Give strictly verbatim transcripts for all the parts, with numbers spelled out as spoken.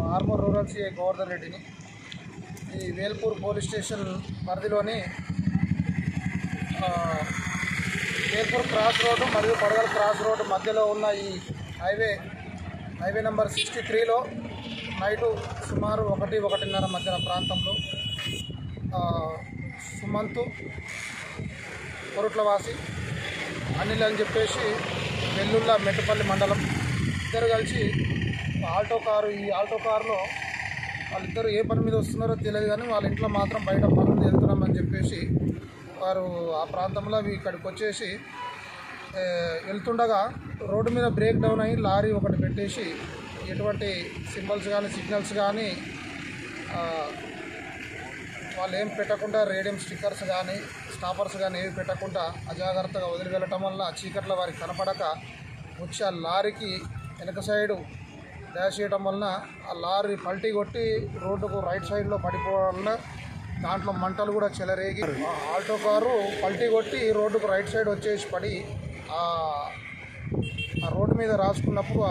Armoor rural CI Govardhan రెడ్డిని. ఈ Velpur police station పరిధిలోని వేల్పూర్ క్రాస్ రోడ్డు మరియు కొడగల క్రాస్ రోడ్డు మధ్యలో ఉన్న ఈ హైవే హైవే నెంబర్ సిక్స్టీ త్రీలో నైటు సుమారు ఒకటి ఒకటిన్నర మధ్యన ప్రాంతంలో సుమంతు కొరుట్లవాసి అనిల్ అని చెప్పేసి వెల్లుల్ల మెట్టుపల్లి మండలం ఇద్దరు కలిసి ఆల్టో కారు ఈ ఆల్టో కారులో వాళ్ళిద్దరు ఏ పని మీద వస్తున్నారో తెలియదు, కానీ వాళ్ళ ఇంట్లో మాత్రం బయట పనులు వెళ్తున్నామని చెప్పేసి వారు ఆ ప్రాంతంలో అవి ఇక్కడికి వచ్చేసి వెళ్తుండగా రోడ్డు మీద బ్రేక్ డౌన్ అయ్యి లారీ ఒకటి పెట్టేసి ఎటువంటి సింబల్స్ కానీ సిగ్నల్స్ కానీ వాళ్ళు ఏం పెట్టకుండా రేడియం స్టిక్కర్స్ కానీ స్టాపర్స్ కానీ ఏవి పెట్టకుండా అజాగ్రత్తగా వదిలి వెళ్ళటం వల్ల చీకట్లో వారికి కనపడక వచ్చి ఆ లారీకి వెనక సైడు డాష్ చేయడం వలన ఆ లారీ పల్టీ కొట్టి రోడ్డుకు రైట్ సైడ్లో పడిపోవడం వల్ల దాంట్లో మంటలు కూడా చెలరేగి ఆల్టో కారు పల్టీ కొట్టి రోడ్డుకు రైట్ సైడ్ వచ్చేసి పడి ఆ రోడ్డు మీద రాసుకున్నప్పుడు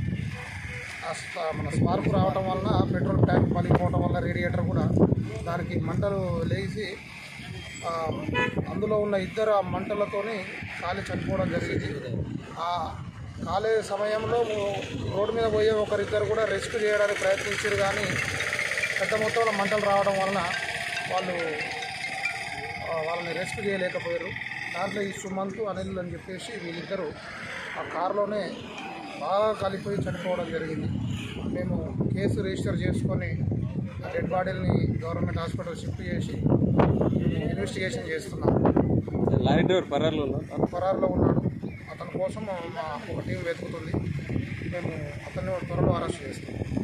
మన స్పార్క్ రావడం వలన పెట్రోల్ ట్యాంక్ పలిగిపోవడం వల్ల రేడియేటర్ కూడా దానికి మంటలు లేచి అందులో ఉన్న ఇద్దరు ఆ మంటలతోని కాలి చనిపోవడం జరిగింది. ఆ కాలే సమయంలో రోడ్డు మీద పోయే ఒకరిద్దరు కూడా రెస్క్యూ చేయడానికి ప్రయత్నించారు, కానీ పెద్ద మొత్తంలో మంటలు రావడం వలన వాళ్ళు వాళ్ళని రెస్క్యూ చేయలేకపోయారు. దాంట్లో ఈ సుమంతు అనిల్ అని చెప్పేసి వీళ్ళిద్దరూ ఆ కారులోనే బాగా కలిపోయి చనిపోవడం జరిగింది. మేము కేసు రిజిస్టర్ చేసుకొని డెడ్ బాడీని గవర్నమెంట్ హాస్పిటల్ షిఫ్ట్ చేసి ఇన్వెస్టిగేషన్ చేస్తున్నాం. లారీ డ్రైవర్ పరారులో పరారులో ఉన్నాడు. అతని కోసం మా ఒక టీం వెతుకుతుంది. మేము అతన్ని త్వరలో అరెస్ట్ చేస్తాం.